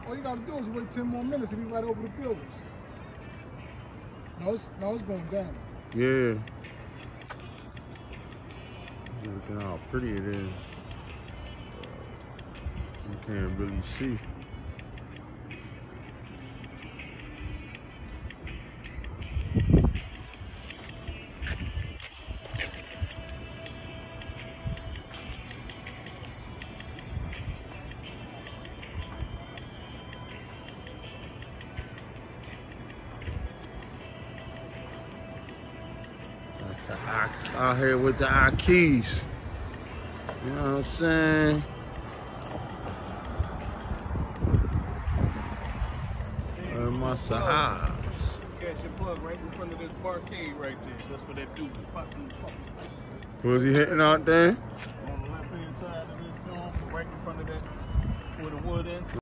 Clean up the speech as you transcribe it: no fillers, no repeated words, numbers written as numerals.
All you gotta do is wait 10 more minutes and be right over the buildings. No, it's going down. Yeah. Look at how pretty it is. You can't really see. Out here with the Ikes. You know what I'm saying? My size. Catch your plug right in front of this barcade right there. That's what that dude Was he hitting out there? on the left hand side of this joint, right in front of that, where the wood is.